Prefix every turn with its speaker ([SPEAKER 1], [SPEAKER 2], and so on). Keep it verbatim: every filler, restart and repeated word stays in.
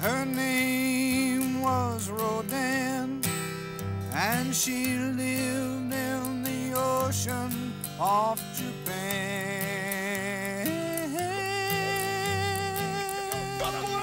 [SPEAKER 1] Her name was Rodan, and she lived in the ocean off Japan.